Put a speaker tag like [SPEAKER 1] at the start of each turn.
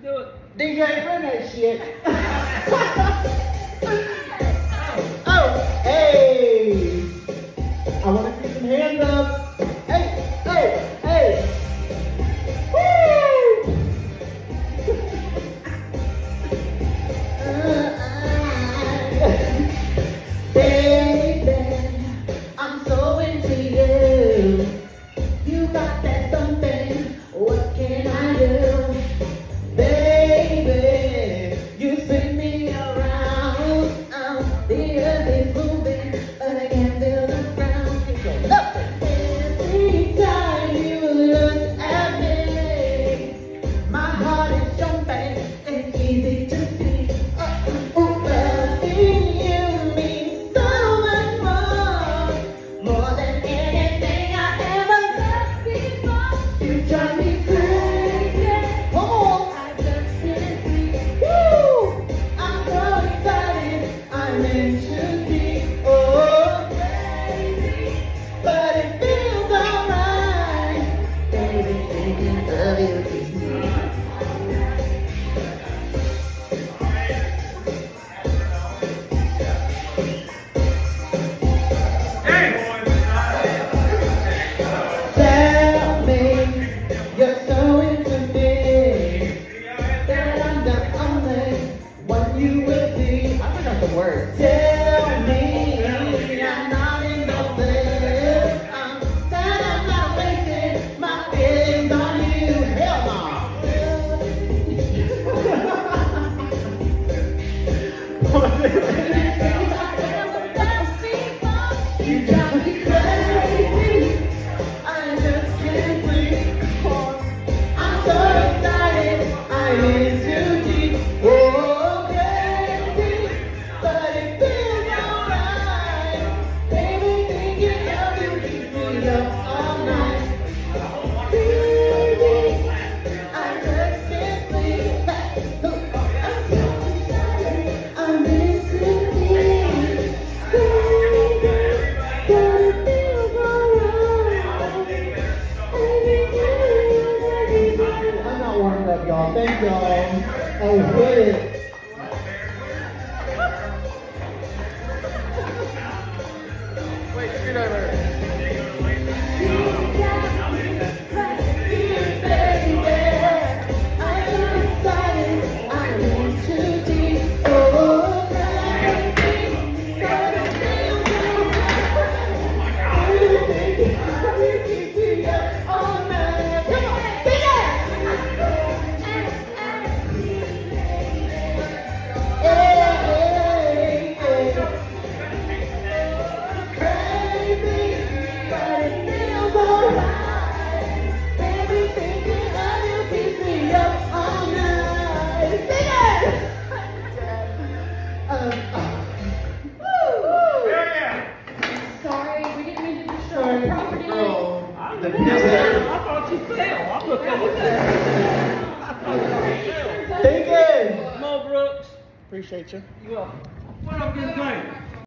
[SPEAKER 1] Do it.
[SPEAKER 2] DJ, run that shit. Oh, hey. I want to see some hands up. Hey, hey, hey. Woo! Baby, I'm so into you. You got that something. What can I do? Baby, you spin me around. The earth is moving, but I can't feel the ground. Every time you look at me, my heart is jumping. It's easy to see. Loving you means so much more than anything I ever loved before. You drive me crazy. Come on. I just can't sleep. Woo! I'm so excited. I'm in too deep. Oh, crazy. But it feels alright. Baby, thinking of you keeps me. Tell me you're so into me that I'm the only one you will see. I forgot the words. Tell me I'm not in love that I'm not wasting my feelings on you. Hell no. You drive me crazy. I just can't sleep. I'm so excited. I'm in too deep. Oh, crazy. But it feels alright. Baby, thinking of you keeps me up all night. Baby, I just can't sleep. I'm so excited. I'm in too deep. Crazy. But it feels alright. I'm not warmed up, y'all. Thank y'all. I was good.
[SPEAKER 1] Wait, scoot over.
[SPEAKER 3] Sorry, we didn't mean to destroy the property.
[SPEAKER 1] I thought you fell. I looked over there.
[SPEAKER 2] Take it.
[SPEAKER 1] Come on, Brooks.
[SPEAKER 2] Appreciate you.
[SPEAKER 1] You welcome. What up, good thing?